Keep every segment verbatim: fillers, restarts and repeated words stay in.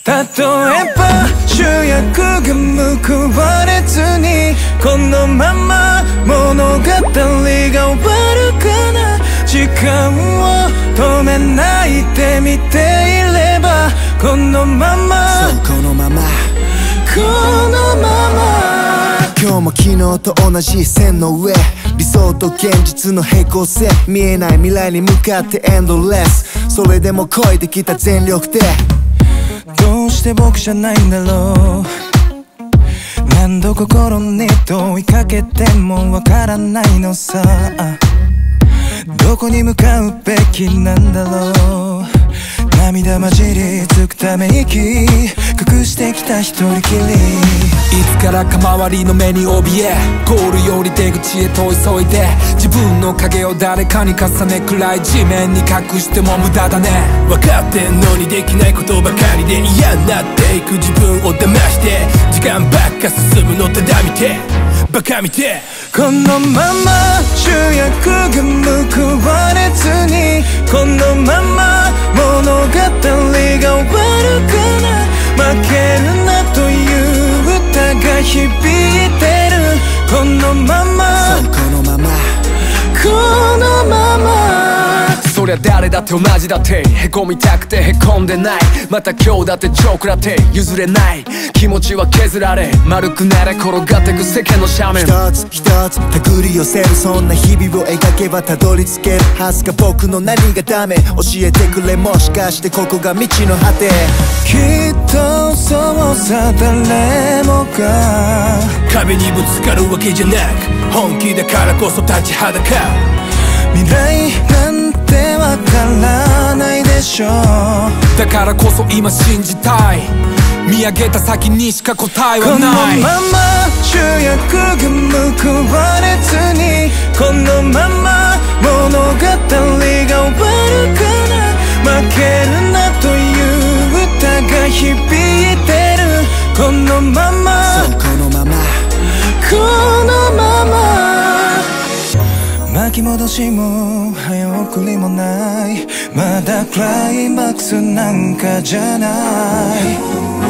例えば主役が報われずにこのまま物語が終わるかな。時間を止めないで見ていればこのまま、 そうこのままこのまま。 今日も昨日と同じ線の上、理想と現実の平行線、見えない未来に向かってエンドレス。それでも漕いできた全力で、 どうして僕じゃないんだろう。何度心に問いかけてもわからないのさ。どこに向かうべきなんだろう。涙混じりつくため息隠してきた一人きり。 いつからか周りの目に怯え、ゴールより出口へと急いで、自分の影を誰かに重ねくらい地面に隠しても無駄だね。分かってんのにできないことばかりで嫌になっていく自分を騙して、時間ばっか進むのただ見てバカ見て、 このまま主役が報われずにこのまま物語が終わるかな。負けるなという歌が響いてるこのまま、 そうこのままこのまま。 そりゃ誰だって同じだって、へこみたくてへこんでない。また今日だってチョコラテ譲れない。気持ちは削られ丸くなれ転がってく世間の斜面、 一つ一つ手繰り寄せるそんな日々を描けばたどり着けるはずが。僕の何がダメ教えてくれ、もしかしてここが道の果て。 きっとそうさ誰もが壁にぶつかるわけじゃなく、本気だからこそ立ちはだかる。 未来なんてわからないでしょう。 だからこそ今信じたい、見上げた先にしか答えはない。 このまま主役が報われずにこのまま物語が終わるかな。負けるなという歌が響いてるこのまま、 そうこのままこのまま。巻き戻しも早送りもない、まだクライマックスなんかじゃない。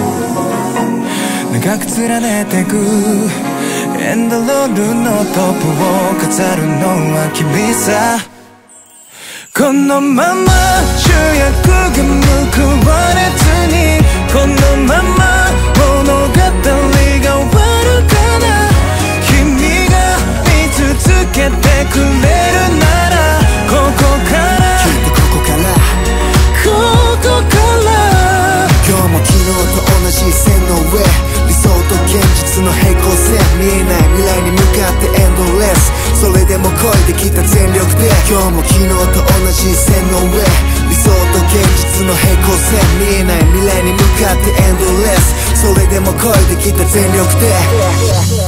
長く連ねてくエンドロールのトップを飾るのは君さ。このまま主役が報われずにこのまま物語が終わるかな。君が見続けてくれるならここからきっとここからここから今日も昨日と同じ線の上、理想と現実の平行線、見えない未来に向かってエンドレス。それでも漕いできた全力で、今日も昨日と同じ線の上、理想と現実の平行線、見えない未来に向かってエンドレス。それでも漕いできた全力で